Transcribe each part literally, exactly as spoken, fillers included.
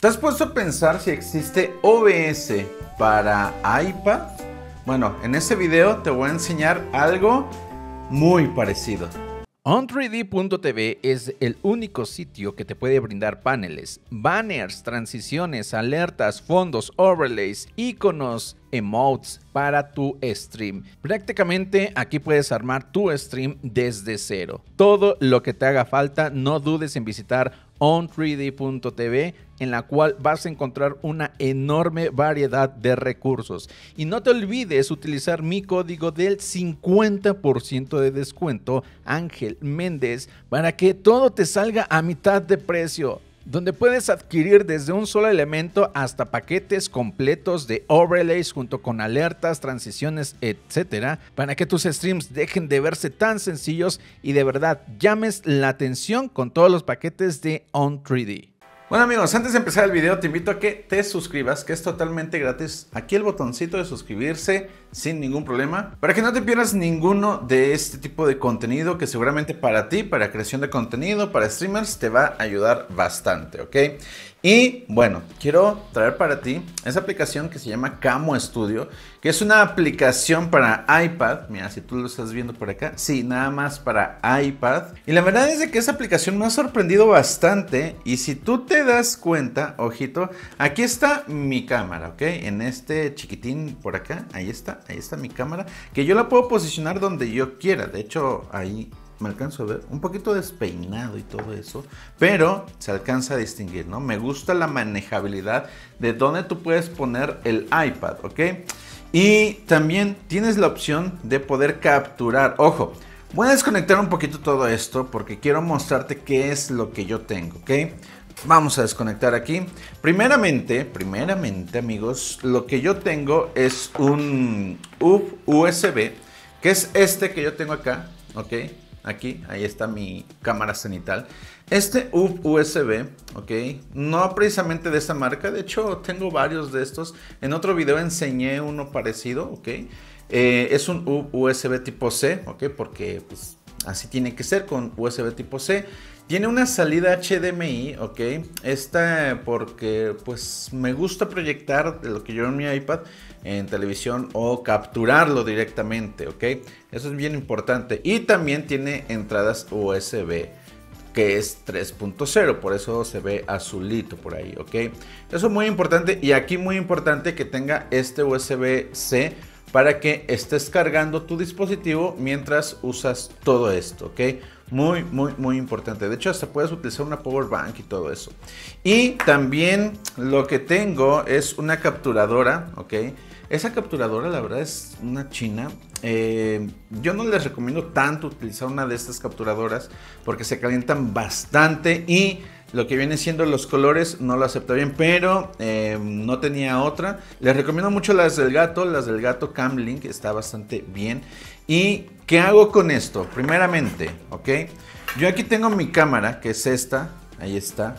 ¿Te has puesto a pensar si existe O B S para iPad? Bueno, en este video te voy a enseñar algo muy parecido. On tres D punto T V es el único sitio que te puede brindar paneles, banners, transiciones, alertas, fondos, overlays, iconos, emotes para tu stream. Prácticamente aquí puedes armar tu stream desde cero. Todo lo que te haga falta, no dudes en visitar On tres D punto T V, en la cual vas a encontrar una enorme variedad de recursos. Y no te olvides utilizar mi código del cincuenta por ciento de descuento, Ángel Méndez, para que todo te salga a mitad de precio, donde puedes adquirir desde un solo elemento hasta paquetes completos de overlays junto con alertas, transiciones, etcétera, para que tus streams dejen de verse tan sencillos y de verdad llames la atención con todos los paquetes de On tres D. Bueno amigos, antes de empezar el video te invito a que te suscribas, que es totalmente gratis. Aquí el botoncito de suscribirse sin ningún problema, para que no te pierdas ninguno de este tipo de contenido que seguramente para ti, para creación de contenido, para streamers, te va a ayudar bastante, ¿ok? Y bueno, quiero traer para ti esa aplicación que se llama Camo Studio, que es una aplicación para iPad. Mira, si tú lo estás viendo por acá, sí, nada más para iPad. Y la verdad es de que esa aplicación me ha sorprendido bastante. Y si tú te das cuenta, ojito, aquí está mi cámara, ¿ok? En este chiquitín por acá, ahí está, ahí está mi cámara, que yo la puedo posicionar donde yo quiera. De hecho, ahí me alcanzo a ver, un poquito despeinado y todo eso, pero se alcanza a distinguir, ¿no? Me gusta la manejabilidad de dónde tú puedes poner el iPad, ¿ok? Y también tienes la opción de poder capturar. Ojo, voy a desconectar un poquito todo esto porque quiero mostrarte qué es lo que yo tengo, ¿ok? Vamos a desconectar aquí. Primeramente, primeramente amigos, lo que yo tengo es un hub U S B, que es este que yo tengo acá, ¿ok? Aquí, ahí está mi cámara cenital. Este hub U S B, ok, no precisamente de esta marca, de hecho tengo varios de estos. En otro video enseñé uno parecido, ok. Eh, es un hub U S B tipo C, ok, porque pues así tiene que ser con U S B tipo C. Tiene una salida H D M I, ok. Esta porque pues me gusta proyectar lo que yo veo en mi iPad en televisión o capturarlo directamente, ok. Eso es bien importante. Y también tiene entradas U S B, que es tres punto cero, por eso se ve azulito por ahí, ok. Eso es muy importante. Y aquí muy importante que tenga este U S B C para que estés cargando tu dispositivo mientras usas todo esto, ok. Muy, muy, muy importante. De hecho, hasta puedes utilizar una power bank y todo eso. Y también lo que tengo es una capturadora, ok. Esa capturadora, la verdad, es una china. Eh, yo no les recomiendo tanto utilizar una de estas capturadoras porque se calientan bastante y lo que viene siendo los colores no lo acepta bien, pero eh, no tenía otra. Les recomiendo mucho las del gato, las del gato Camlink, está bastante bien. ¿Y qué hago con esto? Primeramente, ok, yo aquí tengo mi cámara, que es esta, ahí está.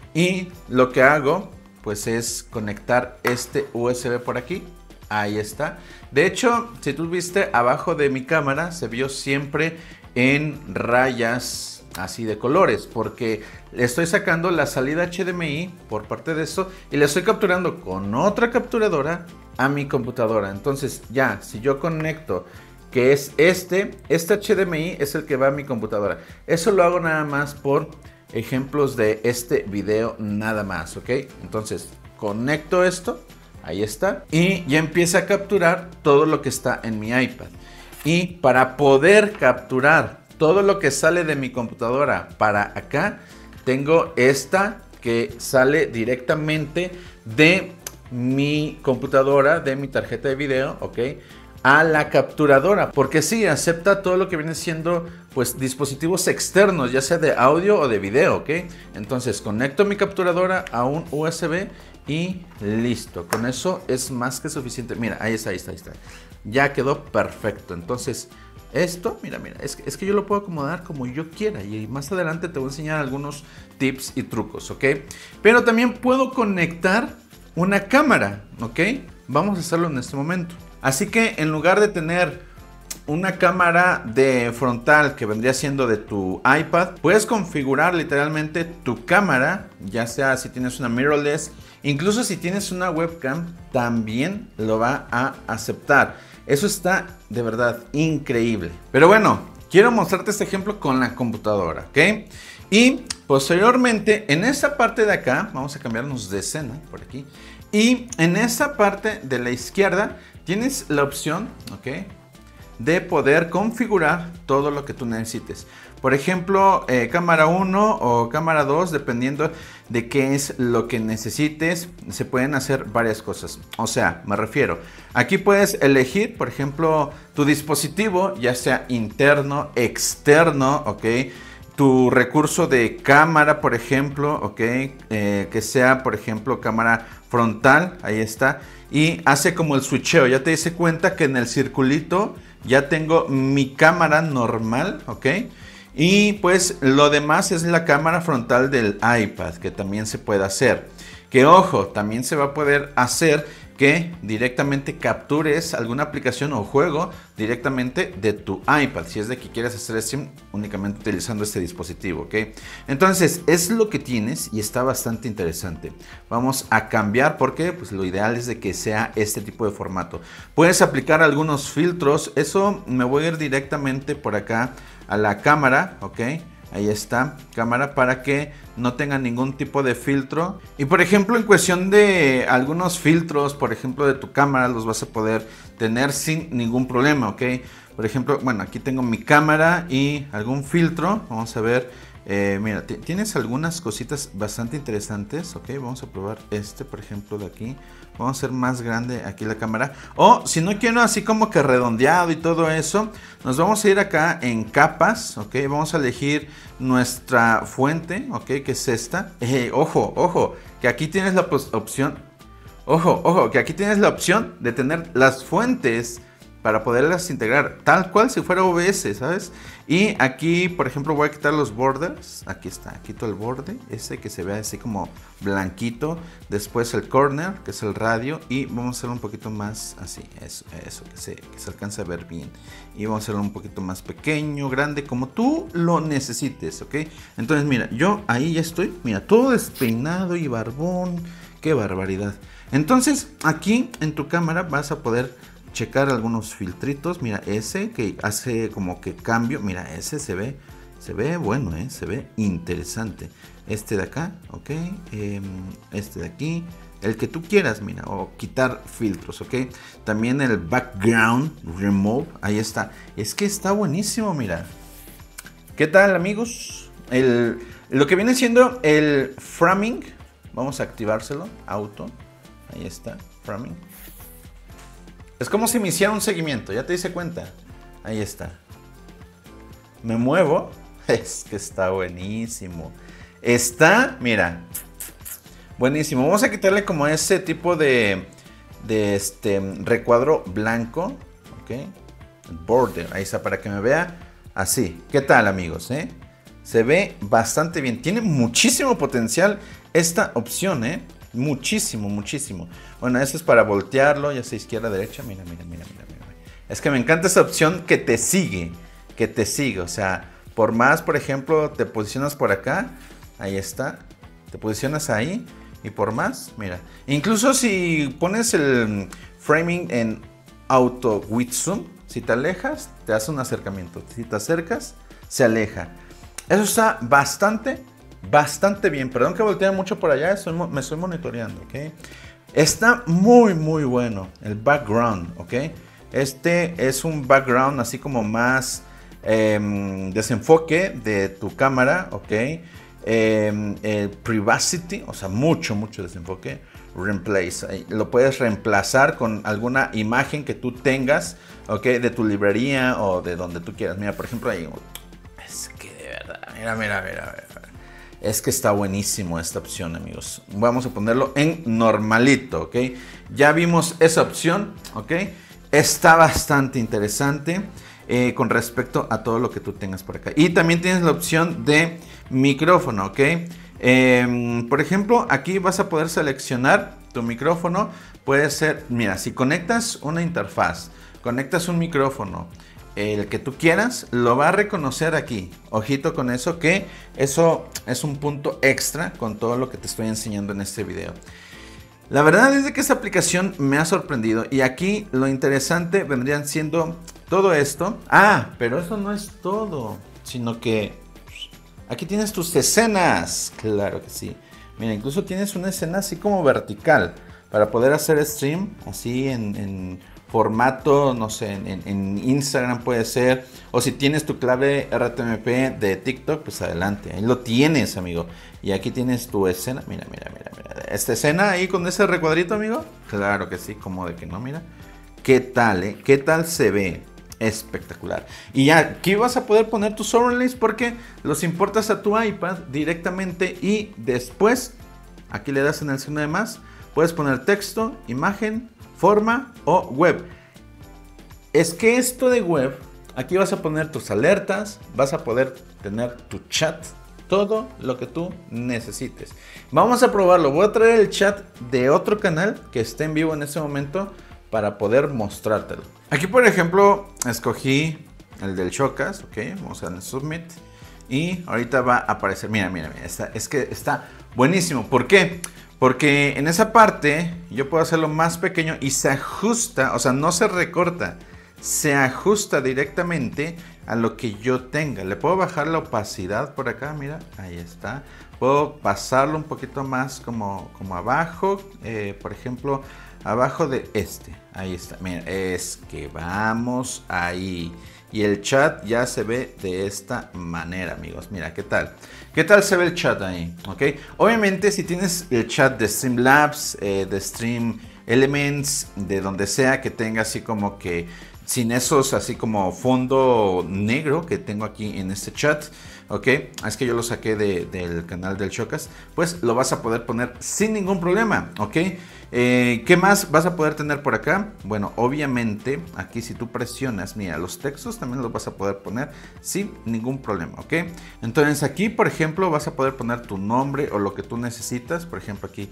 Y lo que hago, pues es conectar este U S B por aquí. Ahí está. De hecho, si tú viste abajo de mi cámara, se vio siempre en rayas así de colores, porque le estoy sacando la salida H D M I por parte de esto y le estoy capturando con otra capturadora a mi computadora. Entonces ya, si yo conecto que es este, este H D M I es el que va a mi computadora. Eso lo hago nada más por ejemplos de este video nada más, ¿ok? Entonces conecto esto. Ahí está. Y ya empieza a capturar todo lo que está en mi iPad. Y para poder capturar todo lo que sale de mi computadora para acá, tengo esta que sale directamente de mi computadora, de mi tarjeta de video, ¿ok? A la capturadora, porque sí, acepta todo lo que viene siendo pues dispositivos externos, ya sea de audio o de video, ¿ok? Entonces conecto mi capturadora a un U S B y listo, con eso es más que suficiente. Mira, ahí está, ahí está, ahí está. Ya quedó perfecto. Entonces esto, mira, mira, es que, es que yo lo puedo acomodar como yo quiera y más adelante te voy a enseñar algunos tips y trucos, ¿ok? Pero también puedo conectar una cámara, ¿ok? Vamos a hacerlo en este momento. Así que en lugar de tener una cámara de frontal que vendría siendo de tu iPad, puedes configurar literalmente tu cámara, ya sea si tienes una mirrorless, incluso si tienes una webcam, también lo va a aceptar. Eso está de verdad increíble. Pero bueno, quiero mostrarte este ejemplo con la computadora, ¿ok? Y posteriormente, en esta parte de acá, vamos a cambiarnos de escena por aquí. Y en esta parte de la izquierda, tienes la opción, ¿ok?, de poder configurar todo lo que tú necesites. Por ejemplo, eh, cámara uno o cámara dos, dependiendo de qué es lo que necesites, se pueden hacer varias cosas. O sea, me refiero, aquí puedes elegir, por ejemplo, tu dispositivo, ya sea interno, externo, ¿ok? Tu recurso de cámara, por ejemplo, ¿ok? Eh, que sea, por ejemplo, cámara frontal, ahí está. Y hace como el switcheo, ya te dice cuenta que en el circulito ya tengo mi cámara normal, ¿ok? Y pues lo demás es la cámara frontal del iPad, que también se puede hacer. Que ojo, también se va a poder hacer que directamente captures alguna aplicación o juego directamente de tu iPad, si es de que quieres hacer stream únicamente utilizando este dispositivo, ¿ok? Entonces, es lo que tienes y está bastante interesante. Vamos a cambiar porque pues lo ideal es de que sea este tipo de formato. Puedes aplicar algunos filtros, eso me voy a ir directamente por acá a la cámara, ¿ok? Ahí está, cámara, para que no tenga ningún tipo de filtro. Y por ejemplo, en cuestión de algunos filtros, por ejemplo, de tu cámara, los vas a poder tener sin ningún problema, ¿ok? Por ejemplo, bueno, aquí tengo mi cámara y algún filtro. Vamos a ver, eh, mira, tienes algunas cositas bastante interesantes, ¿ok? Vamos a probar este, por ejemplo, de aquí. Vamos a hacer más grande aquí la cámara. O si no quiero así como que redondeado y todo eso, nos vamos a ir acá en capas, ¿ok? Vamos a elegir nuestra fuente, ¿ok? Que es esta. Eh, ojo, ojo, que aquí tienes la opción. Ojo, ojo, que aquí tienes la opción de tener las fuentes para poderlas integrar tal cual si fuera O B S, ¿sabes? Y aquí, por ejemplo, voy a quitar los borders. Aquí está, quito el borde, ese que se ve así como blanquito. Después el corner, que es el radio. Y vamos a hacerlo un poquito más así, eso, eso, que se, que se alcance a ver bien. Y vamos a hacerlo un poquito más pequeño, grande, como tú lo necesites, ¿ok? Entonces, mira, yo ahí ya estoy, mira, todo despeinado y barbón. ¡Qué barbaridad! Entonces, aquí en tu cámara vas a poder checar algunos filtritos. Mira, ese que hace como que cambio. Mira, ese se ve, se ve bueno, ¿eh? Se ve interesante. Este de acá, ok. Eh, este de aquí. El que tú quieras, mira. O quitar filtros, ok. También el background remove. Ahí está. Es que está buenísimo, mira. ¿Qué tal, amigos? El, lo que viene siendo el framing. Vamos a activárselo. Auto. Ahí está. Framing. Es como si me hiciera un seguimiento, ya te dice cuenta. Ahí está. Me muevo. Es que está buenísimo. Está, mira. Buenísimo. Vamos a quitarle como ese tipo de, de este recuadro blanco. Ok. Border. Ahí está, para que me vea así. ¿Qué tal, amigos? ¿Eh? Se ve bastante bien. Tiene muchísimo potencial esta opción, ¿eh? Muchísimo, muchísimo. Bueno, eso es para voltearlo, ya sea izquierda, derecha. Mira, mira, mira, mira, mira. Es que me encanta esa opción que te sigue. Que te sigue. O sea, por más, por ejemplo, te posicionas por acá. Ahí está. Te posicionas ahí. Y por más, mira. Incluso si pones el framing en auto with zoom, si te alejas, te hace un acercamiento. Si te acercas, se aleja. Eso está bastante Bastante bien, perdón que voltee mucho por allá, estoy, me estoy monitoreando, ¿ok? Está muy, muy bueno el background, ¿ok? Este es un background así como más eh, desenfoque de tu cámara, ¿ok? Eh, eh, privacity, o sea, mucho, mucho desenfoque. Replace, lo puedes reemplazar con alguna imagen que tú tengas, ¿ok? De tu librería o de donde tú quieras. Mira, por ejemplo, ahí, es que de verdad, mira, mira, mira, mira. Es que está buenísimo esta opción, amigos. Vamos a ponerlo en normalito, ¿ok? Ya vimos esa opción, ¿ok? Está bastante interesante eh, con respecto a todo lo que tú tengas por acá. Y también tienes la opción de micrófono, ¿ok? Eh, por ejemplo, aquí vas a poder seleccionar tu micrófono. Puede ser, mira, si conectas una interfaz, conectas un micrófono el que tú quieras, lo va a reconocer aquí. Ojito con eso, que eso es un punto extra con todo lo que te estoy enseñando en este video. La verdad es de que esta aplicación me ha sorprendido y aquí lo interesante vendrían siendo todo esto. Ah, pero eso no es todo, sino que aquí tienes tus escenas. Claro que sí. Mira, incluso tienes una escena así como vertical para poder hacer stream así en, en formato, no sé, en, en Instagram puede ser. O si tienes tu clave R T M P de TikTok, pues adelante. Ahí lo tienes, amigo. Y aquí tienes tu escena. Mira, mira, mira, mira. Esta escena ahí con ese recuadrito, amigo. Claro que sí, como de que no, mira. ¿Qué tal, eh? ¿Qué tal se ve? Espectacular. Y ya aquí vas a poder poner tus overlays porque los importas a tu iPad directamente y después aquí le das en el signo de más. Puedes poner texto, imagen, forma o web. Es que esto de web, aquí vas a poner tus alertas, vas a poder tener tu chat, todo lo que tú necesites. Vamos a probarlo. Voy a traer el chat de otro canal que esté en vivo en este momento para poder mostrártelo. Aquí, por ejemplo, escogí el del Chocas, ok, vamos a darle submit y ahorita va a aparecer. Mira, mira, mira, está, es que está buenísimo. ¿Por qué? Porque en esa parte yo puedo hacerlo más pequeño y se ajusta, o sea, no se recorta, se ajusta directamente a lo que yo tenga. Le puedo bajar la opacidad por acá, mira, ahí está. Puedo pasarlo un poquito más como, como abajo, eh, por ejemplo, abajo de este, ahí está. Mira, es que vamos ahí. Y el chat ya se ve de esta manera, amigos. Mira, ¿qué tal? ¿Qué tal se ve el chat ahí? ¿Ok? Obviamente, si tienes el chat de Streamlabs, eh, de Stream Elements, de donde sea que tenga así como que sin esos así como fondo negro que tengo aquí en este chat, ok, es que yo lo saqué de, del canal del Chocas, pues lo vas a poder poner sin ningún problema, ok. Eh, ¿Qué más vas a poder tener por acá? Bueno, obviamente aquí si tú presionas, mira, los textos también los vas a poder poner sin ningún problema, ok. Entonces aquí, por ejemplo, vas a poder poner tu nombre o lo que tú necesitas, por ejemplo aquí,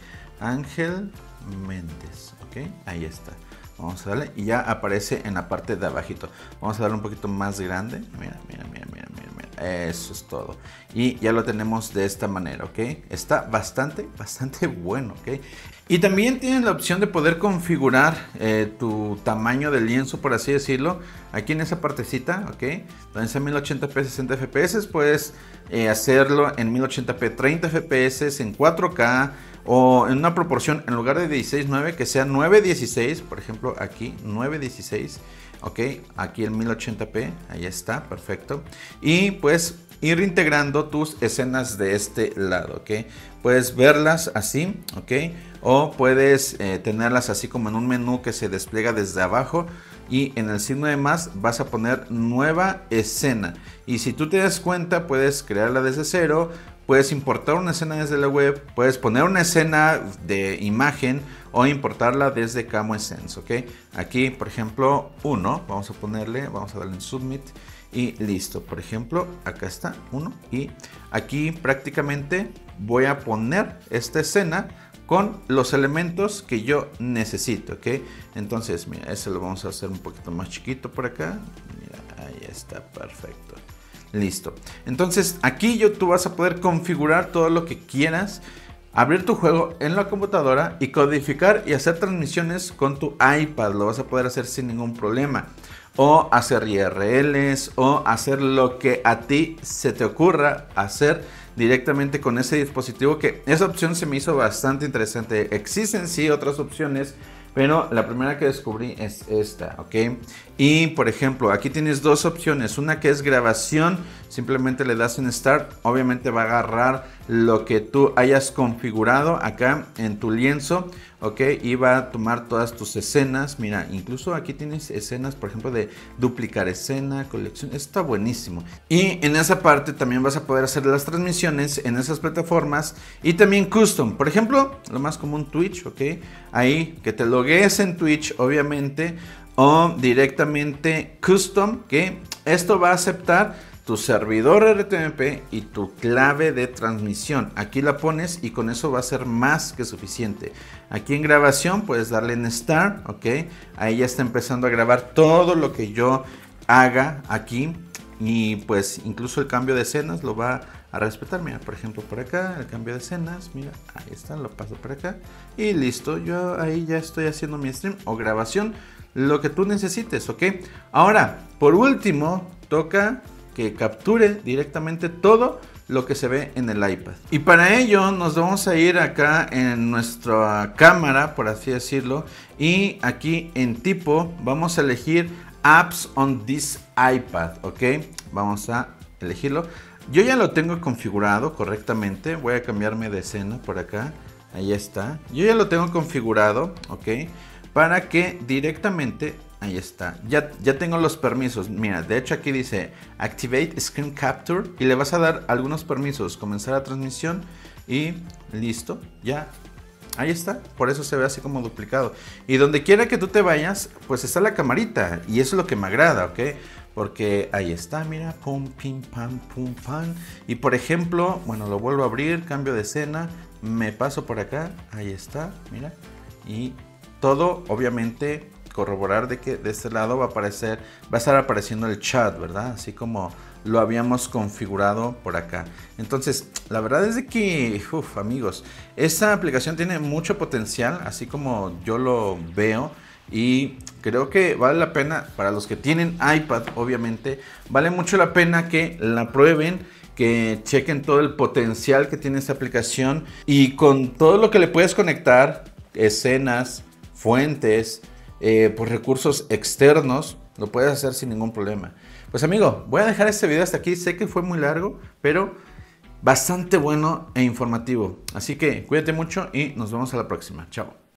Ángel Méndez, ok, ahí está. Vamos a darle y ya aparece en la parte de abajito. Vamos a darle un poquito más grande. Mira, mira, mira, mira, mira, mira. Eso es todo. Y ya lo tenemos de esta manera, ¿ok? Está bastante, bastante bueno, ¿ok? Y también tienes la opción de poder configurar eh, tu tamaño de lienzo, por así decirlo. Aquí en esa partecita, ¿ok? Donde está mil ochenta p sesenta F P S, puedes eh, hacerlo en mil ochenta p treinta F P S, en cuatro K. O en una proporción, en lugar de dieciséis nueve, que sea nueve dieciséis, por ejemplo aquí, nueve dieciséis, ok, aquí en mil ochenta p, ahí está, perfecto. Y pues ir integrando tus escenas de este lado, ok. Puedes verlas así, ok, o puedes eh, tenerlas así como en un menú que se despliega desde abajo. Y en el signo de más vas a poner nueva escena. Y si tú te das cuenta, puedes crearla desde cero. Puedes importar una escena desde la web, puedes poner una escena de imagen o importarla desde Camo Essence, ¿ok? Aquí, por ejemplo, uno, vamos a ponerle, vamos a darle en Submit y listo. Por ejemplo, acá está, uno. Y aquí prácticamente voy a poner esta escena con los elementos que yo necesito, ¿ok? Entonces, mira, ese lo vamos a hacer un poquito más chiquito por acá. Mira, ahí está, perfecto. Listo. Entonces aquí yo, tú vas a poder configurar todo lo que quieras, abrir tu juego en la computadora y codificar y hacer transmisiones con tu iPad. Lo vas a poder hacer sin ningún problema. O hacer I R Ls o hacer lo que a ti se te ocurra hacer directamente con ese dispositivo, que esa opción se me hizo bastante interesante. Existen sí otras opciones, pero la primera que descubrí es esta, ¿ok? Y por ejemplo, aquí tienes dos opciones. Una que es grabación, simplemente le das en Start. Obviamente va a agarrar lo que tú hayas configurado acá en tu lienzo, ¿ok? Y va a tomar todas tus escenas. Mira, incluso aquí tienes escenas, por ejemplo, de duplicar escena, colección. Está buenísimo. Y en esa parte también vas a poder hacer las transmisiones en esas plataformas. Y también custom. Por ejemplo, lo más común, Twitch, ¿ok? Ahí, que te loguees en Twitch, obviamente. O directamente custom, que esto va a aceptar tu servidor R T M P y tu clave de transmisión. Aquí la pones y con eso va a ser más que suficiente. Aquí en grabación puedes darle en Start, ok. Ahí ya está empezando a grabar todo lo que yo haga aquí. Y pues incluso el cambio de escenas lo va a respetar. Mira, por ejemplo, por acá, el cambio de escenas. Mira, ahí está, lo paso por acá. Y listo, yo ahí ya estoy haciendo mi stream o grabación, lo que tú necesites, ¿ok? Ahora, por último, toca que capture directamente todo lo que se ve en el iPad. Y para ello nos vamos a ir acá en nuestra cámara, por así decirlo. Y aquí en tipo vamos a elegir Apps on this iPad, ¿ok? Vamos a elegirlo. Yo ya lo tengo configurado correctamente. Voy a cambiarme de escena por acá. Ahí está. Yo ya lo tengo configurado, ¿ok? Para que directamente... Ahí está. Ya, ya tengo los permisos. Mira, de hecho aquí dice Activate Screen Capture. Y le vas a dar algunos permisos. Comenzar la transmisión. Y listo. Ya. Ahí está, por eso se ve así como duplicado. Y donde quiera que tú te vayas, pues está la camarita. Y eso es lo que me agrada, ¿ok? Porque ahí está, mira, pum, pim, pam, pum, pam. Y por ejemplo, bueno, lo vuelvo a abrir, cambio de escena, me paso por acá, ahí está, mira. Y todo, obviamente, corroborar de que de este lado va a aparecer, va a estar apareciendo el chat, ¿verdad? Así como lo habíamos configurado por acá. Entonces, la verdad es de que, uff, amigos, esta aplicación tiene mucho potencial, así como yo lo veo. Y creo que vale la pena, para los que tienen iPad, obviamente, vale mucho la pena que la prueben, que chequen todo el potencial que tiene esta aplicación. Y con todo lo que le puedes conectar, escenas, fuentes, eh, pues recursos externos, lo puedes hacer sin ningún problema. Pues amigo, voy a dejar este video hasta aquí. Sé que fue muy largo, pero bastante bueno e informativo. Así que cuídate mucho y nos vemos a la próxima. Chao.